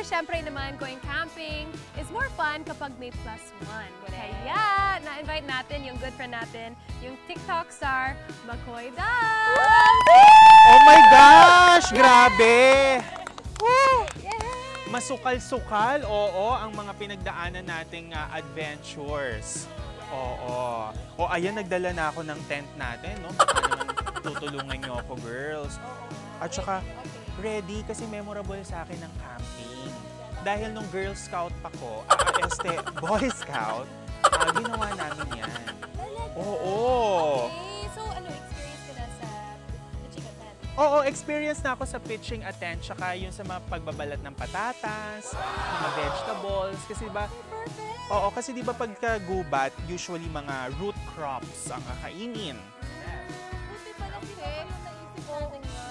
syempre naman, going camping is more fun kapag may +1. Kaya, na-invite natin yung good friend natin, yung TikTok star, McCoy Dab! Oh my gosh! Grabe! Masukal-sukal, oo, ang mga pinagdaanan nating adventures. Oo. O ayan, nagdala na ako ng tent natin, no? Baka naman tutulungan niyo ako, girls. At saka, ready kasi memorable sa akin ng camping. Dahil nung Girl Scout pa ko, Boy Scout, ginawa namin yan. Oo. Okay, so ano, experience ka na sa pitching a tent? Oo, experience na ako sa pitching a tent, tsaka yung sa mga pagbabalat ng patatas, mga vegetables, kasi ba? Perfect! Oo, kasi di ba pagka-gubat, usually mga root crops ang kakainin. Buti pala sila yung naisip natin nga.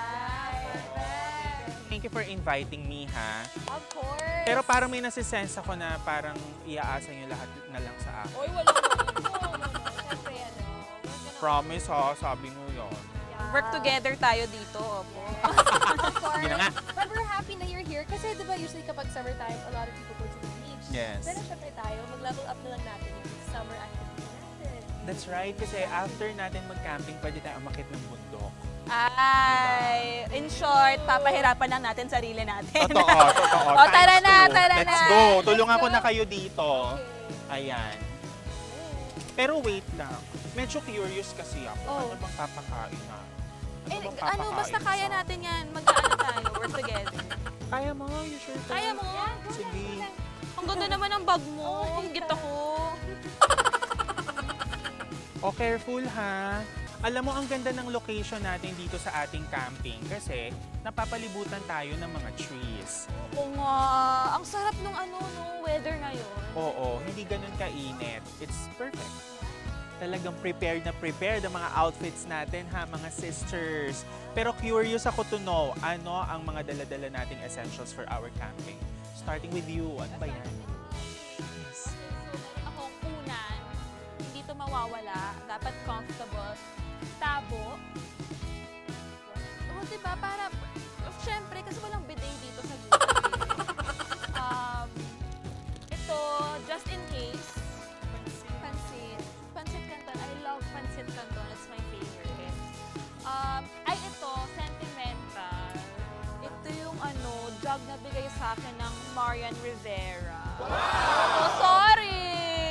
Thank you for inviting me, ha? Of course! Pero parang may nasisense ako na parang iaasa nyo lahat na lang sa akin. Oy, wala naman. Siyempre, ano, Promise, ha? Sabi mo yun. Work together tayo dito, opo. of course. Sige na nga. But we're happy na you're here kasi diba usually kapag summertime, a lot of people go to the beach. Yes. Pero syempre tayo, mag-level up na lang natin yung summer activity natin. That's right, kasi after natin mag-camping, pwede tayo umakit ng bundok. Ay, in short, papahirapan lang natin sarili natin. Totoo. O, tara na, Times 2. tara Let's na. go. Tulungan ko na kayo dito. Okay. Ayan. Pero wait lang. Medyo curious kasi ako. Oh. Ano bang papakain na? Ano, basta kaya natin yan. Mag-ano tayo, work together. Kaya mo, you sure? Kaya mo? Sige. Ang ganda naman ng bag mo. Ang git ako. O, careful ha. Alam mo, ang ganda ng location natin dito sa ating camping kasi napapalibutan tayo ng mga trees. Oo nga. Ang sarap nung weather ngayon. Oo, hindi ganun kainit. It's perfect. Talagang prepared ang mga outfits natin, ha, mga sisters. Pero curious ako to know, ano ang mga dala-dala nating essentials for our camping? Starting with you, ano ba yan? Yes. Ako, unan, hindi to mawawala. Dapat comfortable. Tabo. O, diba? Para, syempre, kasi walang bidet dito sa gilid. Ito, just in case. Pancit Canton. I love Pancit Canton. It's my favorite. Ito, sentimental. Ito yung jug na bigay sa akin ng Marian Rivera. Oh, sorry!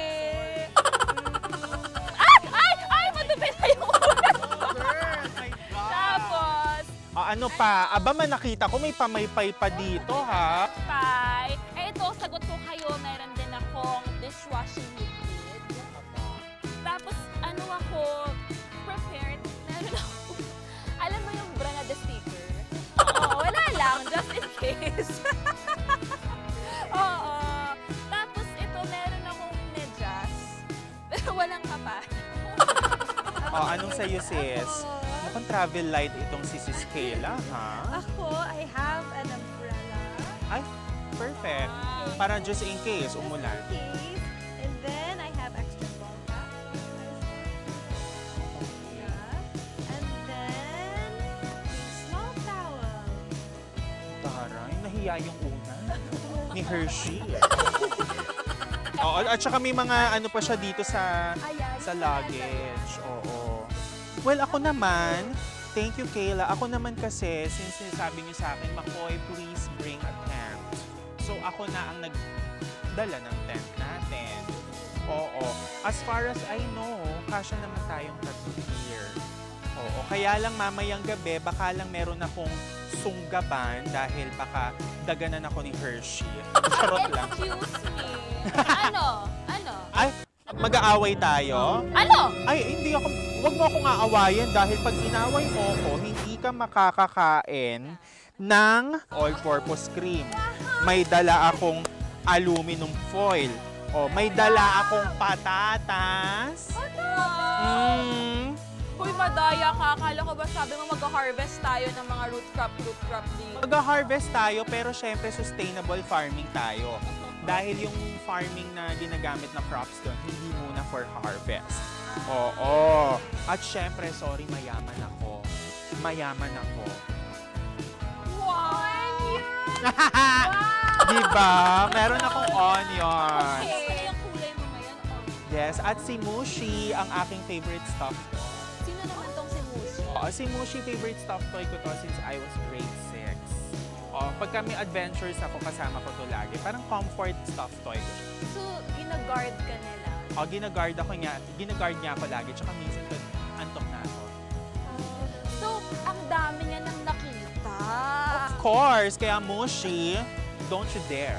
Ay! Madumi na yung ulan ko. Girl, my God! Tapos, Ano pa? Aba, nakita ko may pamaypay pa dito, ha? pie. Ito, sagot ko kayo, meron din akong dishwashing liquid. Tapos, ako, prepared. Meron ako, alam mo yung Branada sticker? Oo, wala lang, just in case. Oo. Tapos, ito, meron akong medyas. Pero walang kapal. Anong sa'yo, sis? Mukhang travel light itong si Sis Kayla, ha? Ako, I have an umbrella. Ay, perfect. Para just in case, umulan. Case. And then, I have extra ball cap. And then, a small towel. Taray, nahiya yung una. Ni Hershey. At saka may mga ano pa siya dito sa luggage. Oo. Well, ako naman, thank you, Kayla. Ako naman kasi, since sinasabi niyo sa akin, McCoy, please bring a tent. So, ako na ang nagdala ng tent natin. Oo. As far as I know, kasya naman tayong tatlo here. Oo. Kaya lang mamayang gabi, baka lang meron akong sunggaban dahil baka daganan ako ni Hershey. Charot lang. Excuse me. Ano? Ay, mag-aaway tayo? Ano? Ay, hindi ako, wag mo akong aawayin dahil pag inaway mo ako, hindi ka makakakain ng all-purpose cream. May dala akong aluminum foil. O, may dala akong patatas. Uy, madaya ka. Akala ko ba sabi mo mag-harvest tayo ng mga root crop dito? Mag-harvest tayo pero syempre sustainable farming tayo. Dahil yung farming na ginagamit na crops doon, hindi muna for harvest. Oo. At syempre, sorry, mayaman ako. Mayaman ako. Wow! Wow! Diba? Meron akong onion. Gusto ko yung kulay mo ngayon. Oh. Yes, at si Mushi, ang aking favorite stuffed toy. Sino naman tong si Mushi? Si Mushi, favorite stuffed toy ko to since I was grade 6. Pag kami adventures ako, kasama ko to lagi. Parang comfort stuffed toy ko siya. So, gina-guard ka nila? Ginaguard niya ako lagi. Tsaka minsan ko, antok na ako. So, ang dami niya nang nakita. Of course, kaya Mushi, don't you dare.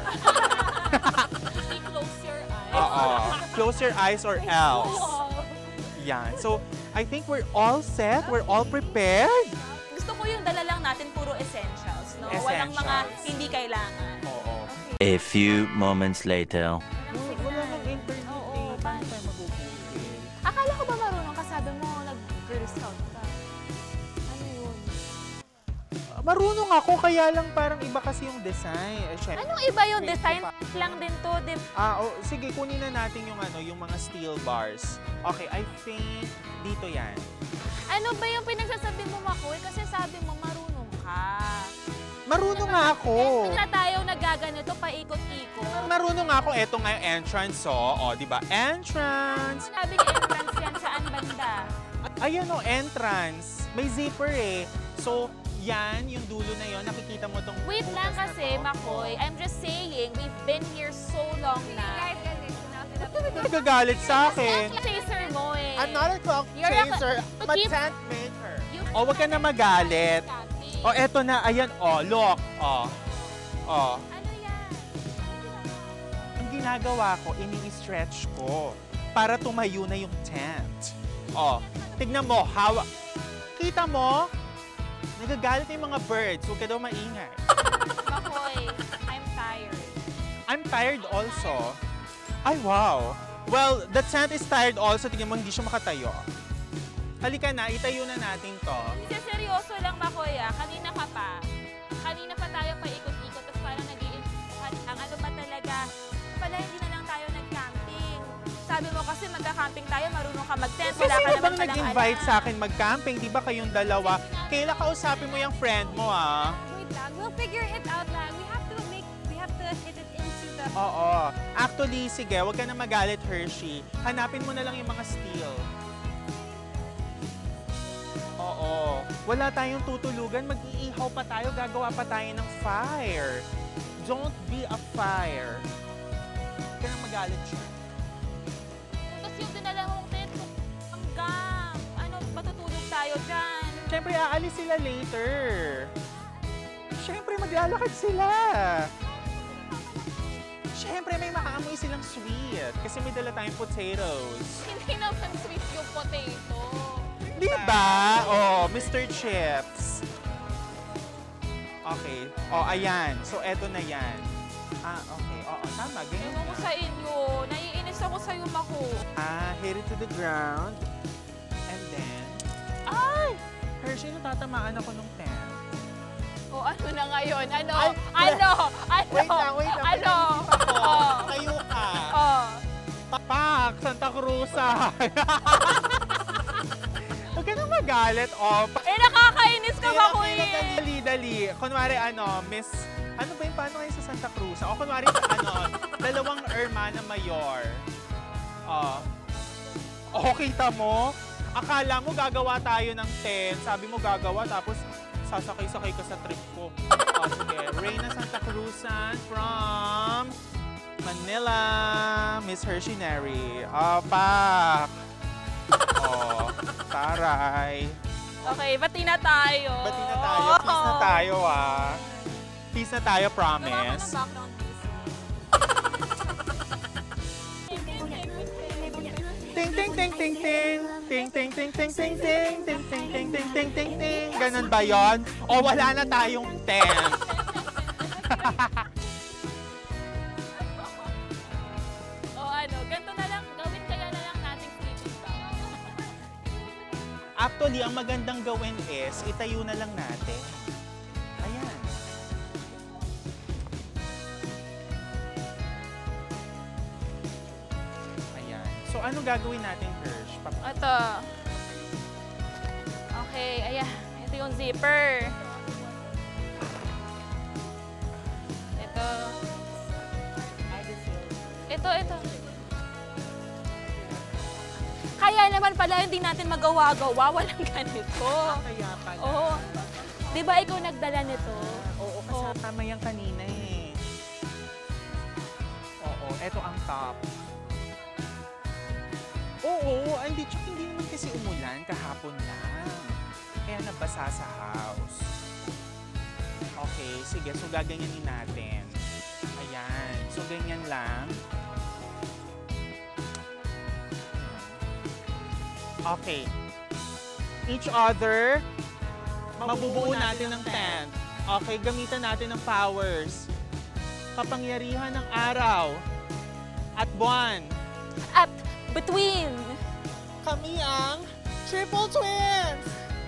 Close your eyes. Close your eyes or else. Wow. Yan. So, I think we're all set. We're all prepared. Gusto ko yung dala lang natin puro essentials, no? Walang mga Essentials. hindi kailangan. Oo. A few moments later. Wala nang internet. Oo, Paano tayo mag-google? Akala ko ba marunong ka? Sabi mo, nag-Girl Scout ka. Ano yun? Marunong ako, kaya lang parang iba kasi yung design. Syempre. Anong iba yung Wait, design? pa- Lang din to, di Sige, kunin na natin yung yung mga steel bars. Okay, I think dito yan. Ano ba yung pinagsasabi mo, Makoy? Kasi sabi mo, marunong ka. Marunong nga ako. Na tayo nagaganito, paikot-ikot. Marunong nga ako. Eto nga yung entrance, di ba? Entrance. Sabi ni entrance yan, saan banda? Ayan entrance. May zipper eh. So, yan, yung dulo na yon, nakikita mo tong Wait lang butas na kasi, to. Makoy. I'm just saying, we've been here so long na. Nagagalit sa akin. Chaser mo eh. I'm not a clock You're a- chaser, to but keep- tent maker. You- Wag ka na magalit. Eto na, ayan, look. Ano yan? Ang ginagawa ko, ini-stretch ko para tumayo na yung tent. Tignan mo, hawak. Kita mo? Nagagalit na yung mga birds. Huwag ka daw maingay. Makoy, I'm tired. I'm tired also. Ay, wow. Well, the tent is tired also. Tignan mo, hindi siya makatayo. Halika na, itayo na natin to. Kasi seryoso lang, Makoy, ah. Kanina ka pa. Kanina pa tayo paikot-ikot, tapos parang ang ano ba talaga? Pala, hindi na lang tayo nag-camping. Sabi mo kasi magka-camping tayo, marunong ka mag-tent. Wala ka Sino naman bang palang nag-invite alam. sa akin mag-camping? Di ba kayong dalawa? Kailan kausapin mo yung friend mo, Wait lang, we'll figure it out lang. We have to hit it into the... Oo. Actually, sige, wag ka na magalit, Hershey. Hanapin mo na lang yung mga steel. Oo. Wala tayong tutulugan. Mag-iihaw pa tayo. Gagawa pa tayo ng fire. Don't be a fire. Huwag ka na magalit siya. Tapos yung dinala mong tent, hanggang, ano, matutulog tayo dyan. Siyempre, aalis sila later. Siyempre, maglalakad sila. Siyempre, may makaamoy silang sweet. Kasi may dala tayong potatoes. Hindi naman sweet yung potato. Di ba? Mr. Chips. Okay. Ayan. So, eto na yan. Okay. Tama. Ganyan Ewan ko na. sa inyo. Naiinis ako sa'yo, Mako. Hit it to the ground. And then, Ay! Hershey, natatamaan ako nung tent. O ano na ngayon? Ano? Ay, Ano? Wait lang. Ano? Tayo ka. Oh. Papak! Santa Cruza! Huwag ka nang magalit. Nakakainis ka, Mako eh. Dali. Kunwari, Miss... Ano ba yung paano kayo sa Santa Cruz? O kunwari sa dalawang Hermana Mayor. Kita mo? Akala mo gagawa tayo ng tent. Sabi mo gagawa, tapos sasakay-sakay ka sa trip ko. Sige. Reyna Santa Cruzan from Manila. Miss Hershey Neri. Pak! Taray. Okay, bati na tayo. Bati na tayo. Peace na tayo, Peace na tayo, Gawa ko ng promise. background music. Ting ting ting ting ting. Ting ting ting ting ting ting. Ting ting ting ting ting ting ting. Ganun ba yon? O wala na tayong tent. Ganito na lang, gawin kaya na lang natin sleeping bag. Actually, ang magandang gawin is, itayo na lang natin. Ayan. Ayan. So, ano gagawin natin, Hirsch? Ito. Okay, ayan. Ito yung zipper. Ito. Ito. Kaya naman pala hindi natin magawa-gawa, walang ganito. Kaya pala. Oo. Di ba ikaw nagdala nito? Oo, kasama yan kanina eh. Oo, eto ang top. Oo, hindi naman kasi umulan, kahapon lang. Kaya nabasa sa house. Okay, sige, so gaganyanin natin. Ayan, so ganyan lang. Okay. Each other, mabubuo natin ng tent. Okay, gamitan natin ng powers. Kapangyarihan ng araw at buwan. At between. Kami ang Triple Twins!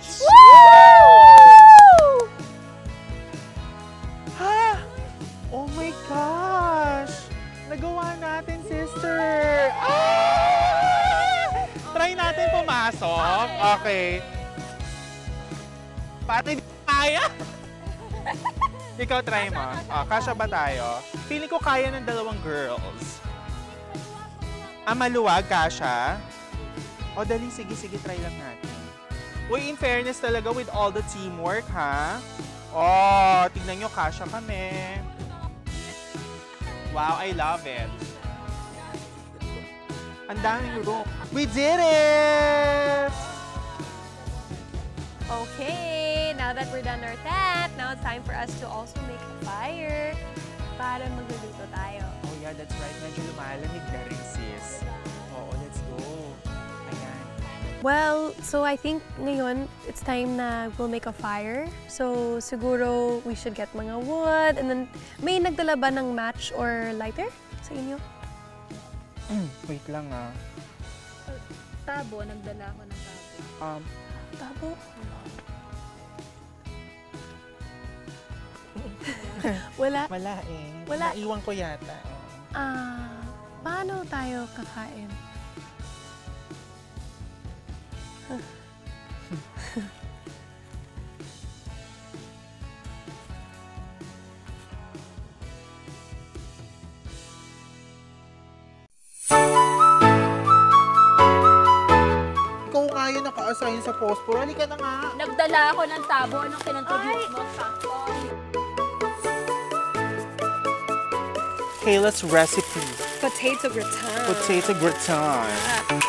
Woo! Ha? Oh my gosh! Nagawa natin, sister! Try natin pumasok. Okay. Pati di kaya? Ikaw try mo. Kasya ba tayo? Feeling ko kaya ng dalawang girls. Maluwag, kasya? O dali, sige, try lang natin. Uy, in fairness talaga with all the teamwork, ha? Oh, tignan nyo, kasya kami. Wow, I love it. Ang daming room. We did it! Okay, now that we're done our tent, now it's time for us to also make a fire para magluluto tayo. Oh yeah, that's right. Medyo lumalamig na rin, sis. Oo, let's go. Ayan. Well, so I think ngayon, it's time na we'll make a fire. So siguro we should get mga wood and then may nagdala ba ng match or lighter sa inyo? Wait lang ah. Tabo, nagdala ako ng tabo. Tabo? Wala. Wala eh. Wala. Naiwan ko yata. Paano tayo kakain? Ikaw nga yun naka-assign sa phosphor. Halika na nga. Nagdala ako ng tabo. Anong kinontribute mo? Sakto. Kayla's recipe. Potato gratin. Potato gratin.